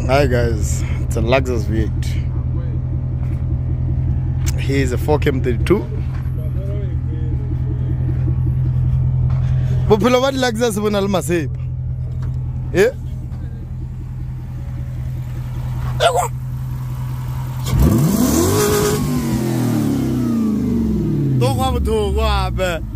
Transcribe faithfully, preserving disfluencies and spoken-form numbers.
Hi guys, it's a Lexus V eight. Here's a four K M thirty-two. Bophelo ba Lexus bona le masepa. Eh? Ewa. To kwa motho kwa be.